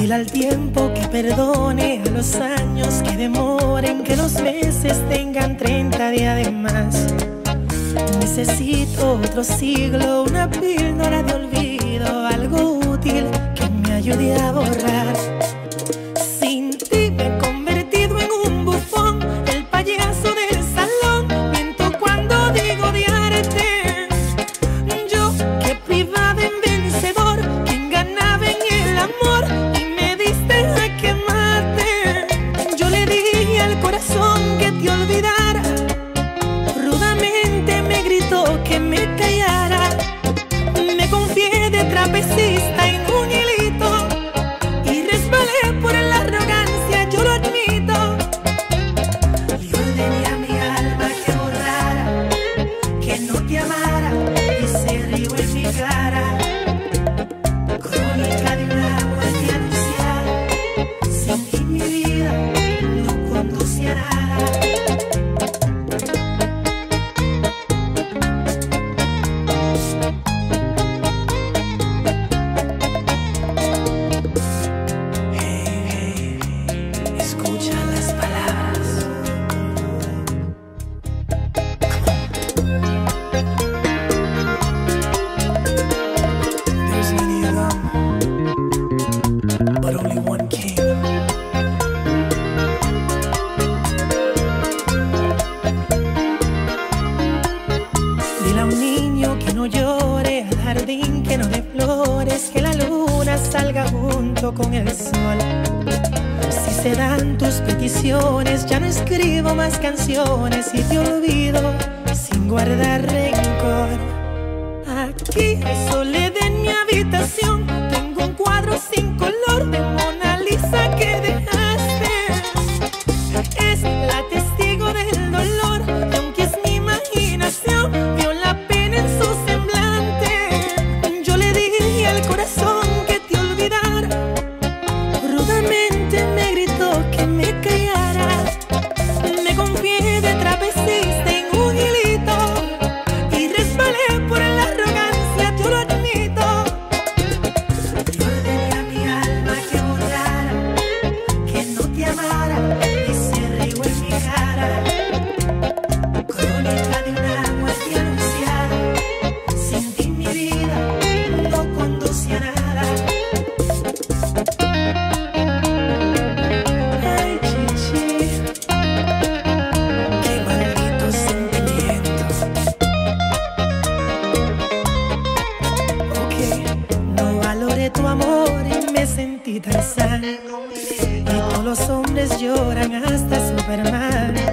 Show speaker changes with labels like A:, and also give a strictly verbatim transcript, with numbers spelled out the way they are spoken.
A: Dile al tiempo que perdone, a los años que demoren, que los meses tengan treinta días de más. Necesito otro siglo, una píldora de olvido, algo útil que me ayude a borrar. Sin ti me he convertido en un bufón, el payaso del salón. Miento cuando digo odiarte. Yo que privaba en vencedor, quien ganaba en el amor, y me diste a quemarte. Yo le dije al corazón que te olvidara, rudamente me gritó que me callara. Me confié de trapecista en un hilito y resbalé por la arrogancia, yo lo admito. Y ordené a mi alma que borrara, que no te amara, y se rió en mi cara. Crónica de una muerte anunciada, sin ti mi vida no conduce a nada. But only one king. Dile a un niño que no llore, al jardín que no dé flores, que la luna salga junto con el sol. Si se dan tus peticiones, ya no escribo más canciones y te olvido sin guardar rencor. Aquí hay soledad en mi habitación, tengo un cuadro sin color de Mona Lisa que dejaste. Es la testigo del dolor, y aunque es mi imaginación, vio la pena en su semblante. Yo le dije al corazón que te olvidara, rudamente me gritó que me callara. Me confié de trapecista en un hilito y resbalé por la arrogancia, yo lo admito. Y ordené a mi alma que borrara, que no te amara, y se rió en mi cara. Crónica de una muerte anunciada, sin ti mi vida no conduce a nada. Ay, chichi, qué maldito sentimiento. Ok, no valoré tu amor y me sentí tan sano, y todos los hombres lloran hasta Superman.